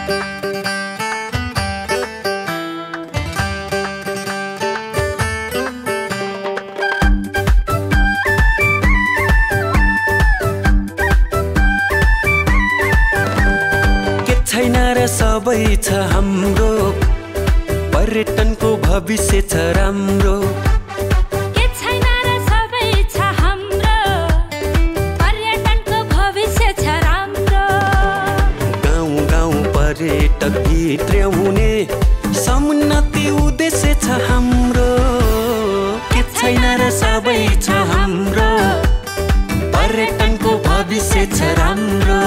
सबै छ हाम्रो पर्यटनको भविष्य छ राम्रो के छैन र सबै छ हाम्रो पर्यटनको भविष्य छ राम्रो गाउँ गाउँ पर्यटक भित्र्याउने समुन्नति उद्देश्य छ हाम्रो के छैन र सबै छ हाम्रो पर्यटनको भविष्य छ राम्रो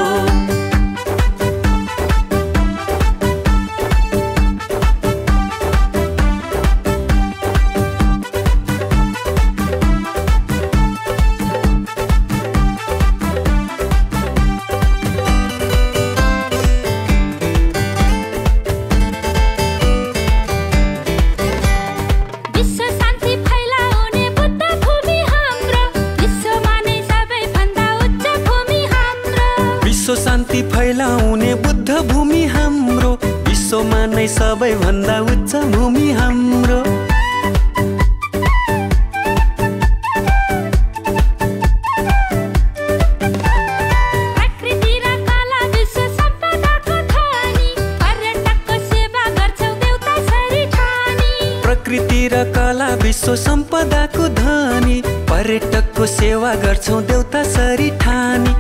शान्ति फैलाउने बुद्ध भूमि हाम्रो विश्वमा नै सबैभन्दा उच्च भूमि हाम्रो प्रकृति र कला विश्व सम्पदाको धनी पर्यटकको सेवा गर्छौ देउता सरी ठानी प्रकृति र कला विश्व सम्पदाको धनी पर्यटकको सेवा गर्छौ देउता सरी ठानी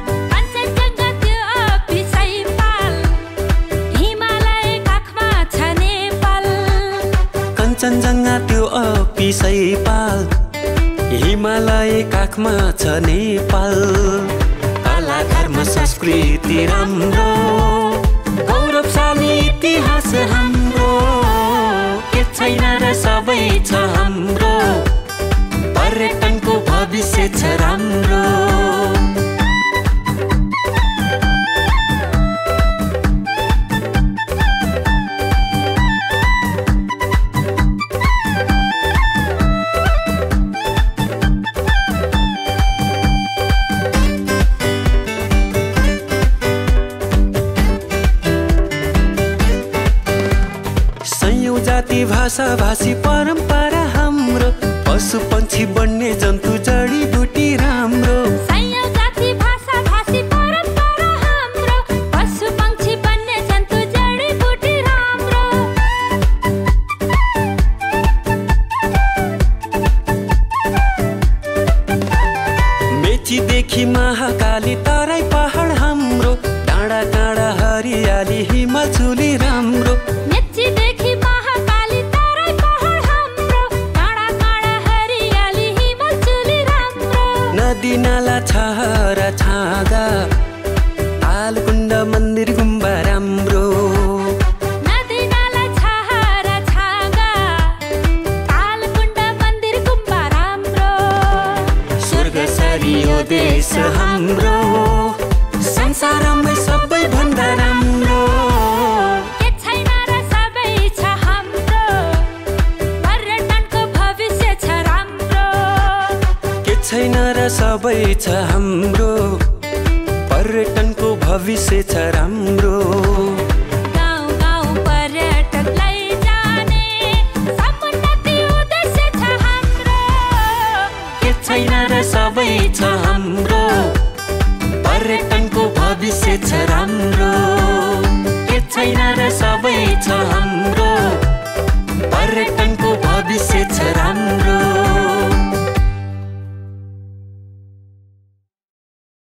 कञ्चनजङ्घा त्यो अपिसैपाल हिमालय काखमा छ नेपाल कला धर्म संस्कृति राम्रो गौरवशाली इतिहास हाम्रो के छैन र सबै छ हाम्रो पर्यटनको भविष्य छ राम्रो जाति भाषा भाषी परम्परा हाम्रो पशु पंक्षी बन्ने जन्तु जडीबुटी राम्रो जाति भाषा भाषी परम्परा हाम्रो पशु पंक्षी बन्ने जन्तु जडीबुटी राम्रो मेचीदेखि महाकाली तराई पहाड हाम्रो डाँडा काँडा हरियाली हिमाचुली राम्रो नदी नाला छहरा छागा तालकुण्ड मन्दिर गुम्बा राम्रो नदी नाला छहरा छागा तालकुण्ड मन्दिर गुम्बा राम्रो स्वर्ग सरी यो देश हाम्रो संसारमै सबैभन्दा राम्रो के छैन र सबै छ हाम्रो पर्यटनको भविष्य छ राम्रो के छैन र सबै छ हाम्रो पर्यटनको भविष्य छ राम्रो गाउँ गाउँ पर्यटकलाई जाने समुन्नति उद्देश्य छ हाम्रो के छैन र सबै छ हाम्रो पर्यटनको भविष्य छ राम्रो के छैन र सबै छ हाम्रो